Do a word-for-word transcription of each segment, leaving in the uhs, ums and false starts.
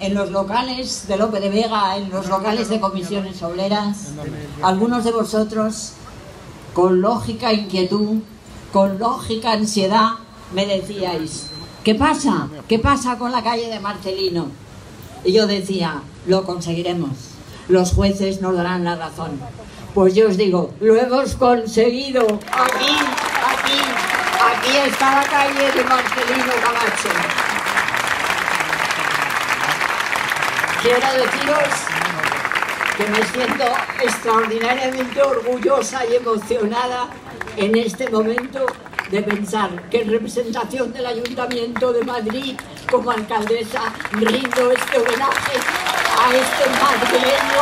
en los locales de Lope de Vega, en los locales de comisiones obreras, algunos de vosotros, con lógica inquietud, con lógica ansiedad, me decíais: ¿qué pasa? ¿Qué pasa con la calle de Marcelino? Y yo decía: lo conseguiremos, los jueces nos darán la razón. Pues yo os digo, lo hemos conseguido. Aquí, aquí, aquí está la calle de Marcelino Camacho. Quiero deciros que me siento extraordinariamente orgullosa y emocionada en este momento de pensar que en representación del Ayuntamiento de Madrid, como alcaldesa, rindo este homenaje a este madrileño,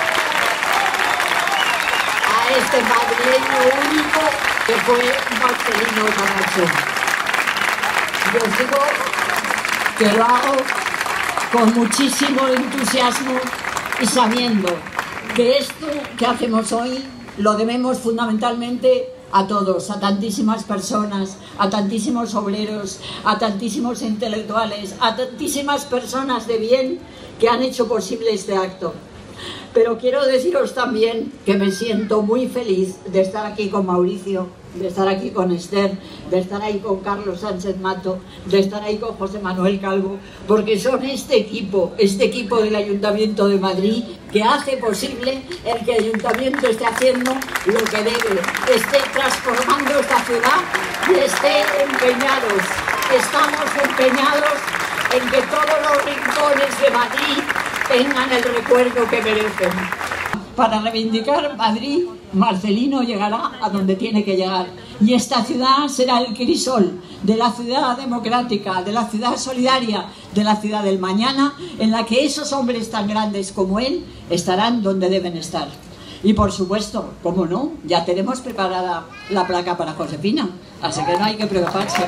a este madrileño único que fue Marcelino Camacho. Yo os digo que lo hago con muchísimo entusiasmo y sabiendo que esto que hacemos hoy lo debemos fundamentalmente a todos, a tantísimas personas, a tantísimos obreros, a tantísimos intelectuales, a tantísimas personas de bien que han hecho posible este acto. Pero quiero deciros también que me siento muy feliz de estar aquí con Mauricio, de estar aquí con Esther, de estar ahí con Carlos Sánchez Mato, de estar ahí con José Manuel Calvo, porque son este equipo, este equipo del Ayuntamiento de Madrid que hace posible el que el Ayuntamiento esté haciendo lo que debe, esté transformando esta ciudad y esté empeñados, estamos empeñados en que todos los rincones de Madrid tengan el recuerdo que merecen. Para reivindicar Madrid, Marcelino llegará a donde tiene que llegar. Y esta ciudad será el crisol de la ciudad democrática, de la ciudad solidaria, de la ciudad del mañana, en la que esos hombres tan grandes como él estarán donde deben estar. Y por supuesto, como no, ya tenemos preparada la placa para Josefina, así que no hay que preocuparse.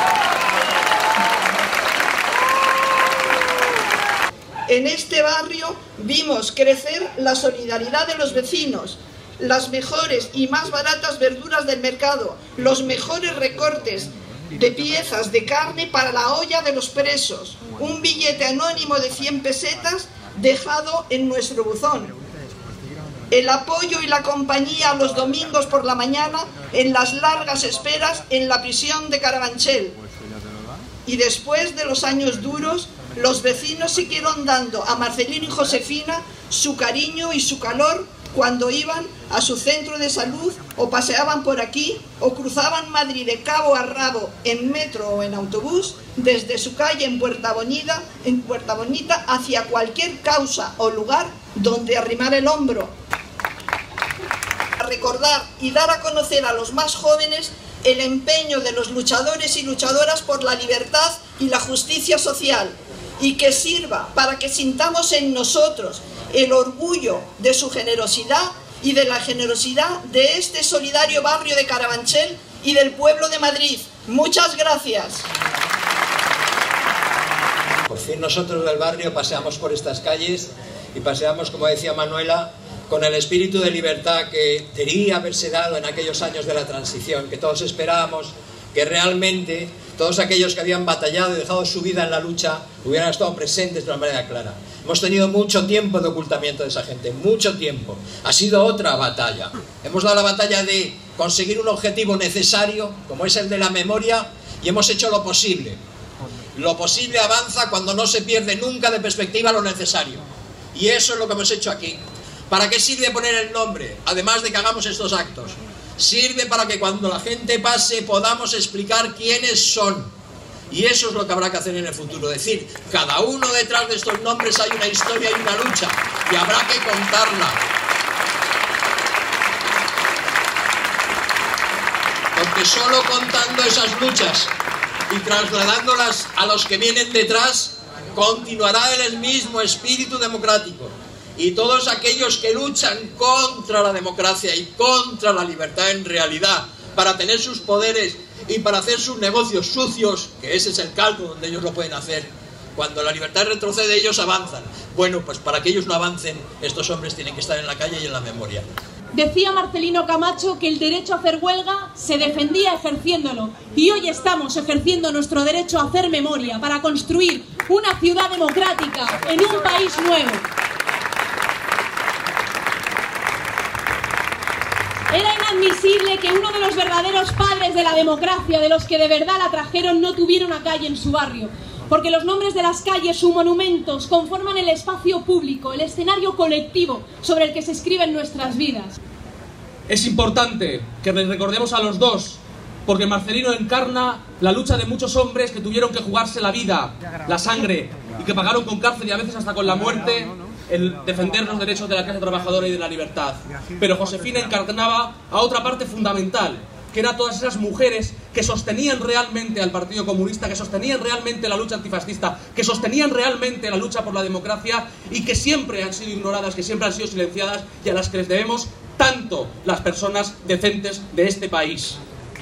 En este barrio vimos crecer la solidaridad de los vecinos, las mejores y más baratas verduras del mercado, los mejores recortes de piezas de carne para la olla de los presos, un billete anónimo de cien pesetas dejado en nuestro buzón, el apoyo y la compañía los domingos por la mañana en las largas esperas en la prisión de Carabanchel. Y después de los años duros, los vecinos siguieron dando a Marcelino y Josefina su cariño y su calor cuando iban a su centro de salud o paseaban por aquí o cruzaban Madrid de cabo a rabo en metro o en autobús desde su calle en Puerta Bonita, en Puerta Bonita hacia cualquier causa o lugar donde arrimar el hombro. A recordar y dar a conocer a los más jóvenes el empeño de los luchadores y luchadoras por la libertad y la justicia social, y que sirva para que sintamos en nosotros el orgullo de su generosidad y de la generosidad de este solidario barrio de Carabanchel y del pueblo de Madrid. Muchas gracias. Por fin nosotros del barrio paseamos por estas calles y paseamos, como decía Manuela, con el espíritu de libertad que debería haberse dado en aquellos años de la transición, que todos esperábamos que realmente todos aquellos que habían batallado y dejado su vida en la lucha hubieran estado presentes de una manera clara. Hemos tenido mucho tiempo de ocultamiento de esa gente, mucho tiempo. Ha sido otra batalla. Hemos dado la batalla de conseguir un objetivo necesario, como es el de la memoria, y hemos hecho lo posible. Lo posible avanza cuando no se pierde nunca de perspectiva lo necesario. Y eso es lo que hemos hecho aquí. ¿Para qué sirve poner el nombre? Además de que hagamos estos actos. Sirve para que cuando la gente pase podamos explicar quiénes son. Y eso es lo que habrá que hacer en el futuro. Es decir, cada uno detrás de estos nombres hay una historia y una lucha. Y habrá que contarla. Porque solo contando esas luchas y trasladándolas a los que vienen detrás, continuará el mismo espíritu democrático. Y todos aquellos que luchan contra la democracia y contra la libertad en realidad, para tener sus poderes y para hacer sus negocios sucios, que ese es el calco donde ellos lo pueden hacer, cuando la libertad retrocede ellos avanzan. Bueno, pues para que ellos no avancen, estos hombres tienen que estar en la calle y en la memoria. Decía Marcelino Camacho que el derecho a hacer huelga se defendía ejerciéndolo, y hoy estamos ejerciendo nuestro derecho a hacer memoria para construir una ciudad democrática en un país nuevo. Era inadmisible que uno de los verdaderos padres de la democracia, de los que de verdad la trajeron, no tuviera una calle en su barrio, porque los nombres de las calles, sus monumentos, conforman el espacio público, el escenario colectivo sobre el que se escriben nuestras vidas. Es importante que les recordemos a los dos, porque Marcelino encarna la lucha de muchos hombres que tuvieron que jugarse la vida, la sangre, y que pagaron con cárcel y a veces hasta con la muerte el defender los derechos de la clase trabajadora y de la libertad. Pero Josefina encarnaba a otra parte fundamental, que eran todas esas mujeres que sostenían realmente al Partido Comunista, que sostenían realmente la lucha antifascista, que sostenían realmente la lucha por la democracia y que siempre han sido ignoradas, que siempre han sido silenciadas y a las que les debemos tanto las personas decentes de este país.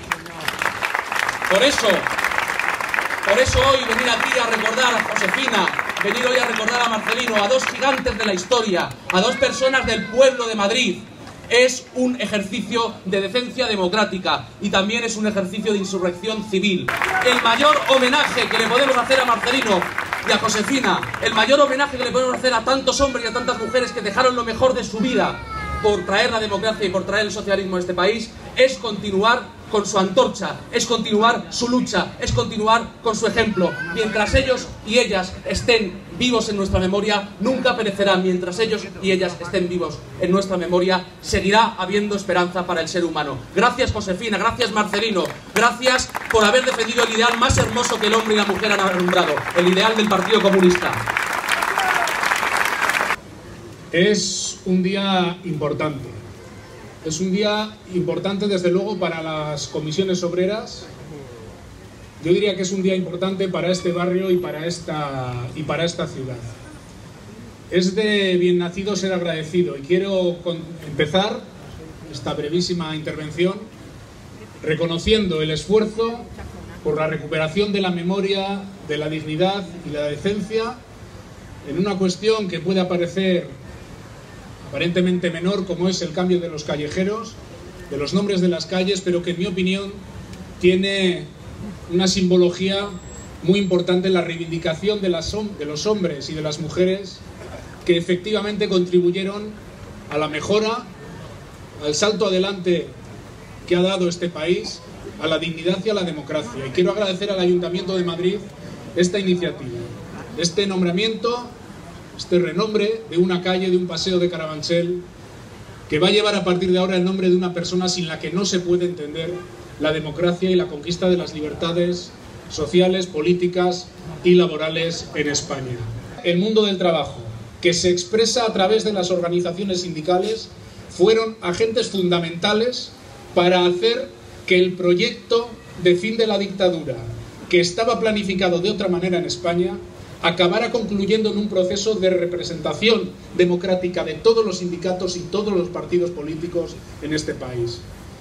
Por eso, por eso hoy venir aquí a recordar a Josefina, venir hoy a recordar a Marcelino, a dos gigantes de la historia, a dos personas del pueblo de Madrid, es un ejercicio de decencia democrática y también es un ejercicio de insurrección civil. El mayor homenaje que le podemos hacer a Marcelino y a Josefina, el mayor homenaje que le podemos hacer a tantos hombres y a tantas mujeres que dejaron lo mejor de su vida por traer la democracia y por traer el socialismo a este país, es continuar con su antorcha, es continuar su lucha, es continuar con su ejemplo. Mientras ellos y ellas estén vivos en nuestra memoria, nunca perecerán. Mientras ellos y ellas estén vivos en nuestra memoria, seguirá habiendo esperanza para el ser humano. Gracias, Josefina, gracias, Marcelino, gracias por haber defendido el ideal más hermoso que el hombre y la mujer han alumbrado, el ideal del Partido Comunista. Es un día importante. Es un día importante, desde luego, para las comisiones obreras. Yo diría que es un día importante para este barrio y para esta, y para esta ciudad. Es de bien nacido ser agradecido y quiero empezar esta brevísima intervención reconociendo el esfuerzo por la recuperación de la memoria, de la dignidad y la decencia en una cuestión que puede parecer aparentemente menor, como es el cambio de los callejeros, de los nombres de las calles, pero que en mi opinión tiene una simbología muy importante en la reivindicación de, las, de los hombres y de las mujeres que efectivamente contribuyeron a la mejora, al salto adelante que ha dado este país, a la dignidad y a la democracia. Y quiero agradecer al Ayuntamiento de Madrid esta iniciativa, este nombramiento, este renombre de una calle, de un paseo de Carabanchel, que va a llevar a partir de ahora el nombre de una persona sin la que no se puede entender la democracia y la conquista de las libertades sociales, políticas y laborales en España. El mundo del trabajo, que se expresa a través de las organizaciones sindicales, fueron agentes fundamentales para hacer que el proyecto de fin de la dictadura, que estaba planificado de otra manera en España, acabara concluyendo en un proceso de representación democrática de todos los sindicatos y todos los partidos políticos en este país.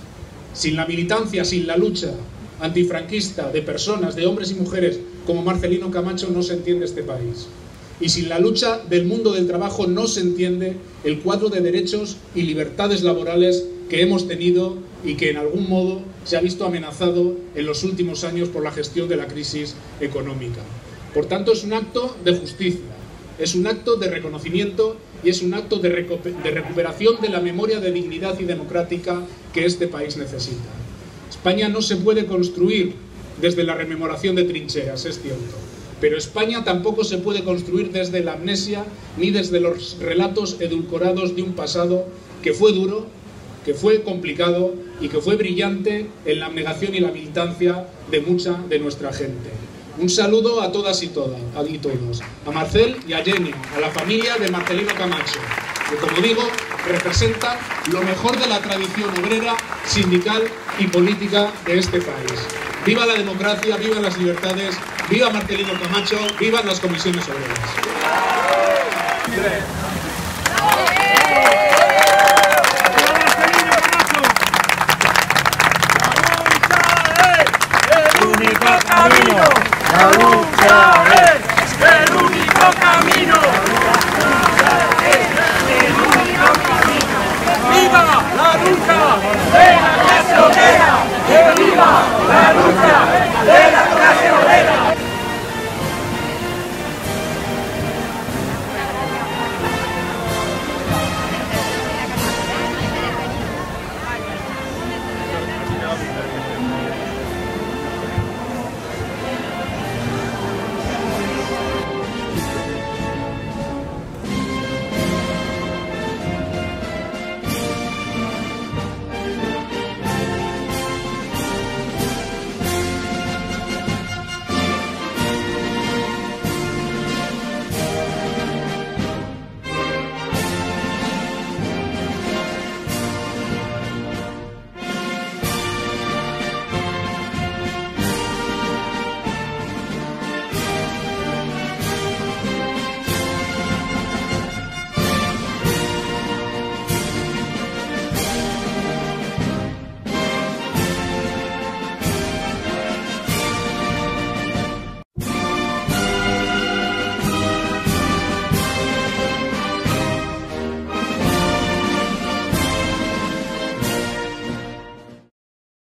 Sin la militancia, sin la lucha antifranquista de personas, de hombres y mujeres como Marcelino Camacho, no se entiende este país. Y sin la lucha del mundo del trabajo no se entiende el cuadro de derechos y libertades laborales que hemos tenido y que en algún modo se ha visto amenazado en los últimos años por la gestión de la crisis económica. Por tanto, es un acto de justicia, es un acto de reconocimiento y es un acto de, recu de recuperación de la memoria de dignidad y democrática que este país necesita. España no se puede construir desde la rememoración de trincheras, es cierto, pero España tampoco se puede construir desde la amnesia ni desde los relatos edulcorados de un pasado que fue duro, que fue complicado y que fue brillante en la abnegación y la militancia de mucha de nuestra gente. Un saludo a todas y, todas, y todos, a Marcel y a Jenny, a la familia de Marcelino Camacho, que, como digo, representan lo mejor de la tradición obrera, sindical y política de este país. ¡Viva la democracia, viva las libertades, viva Marcelino Camacho, vivan las comisiones obreras!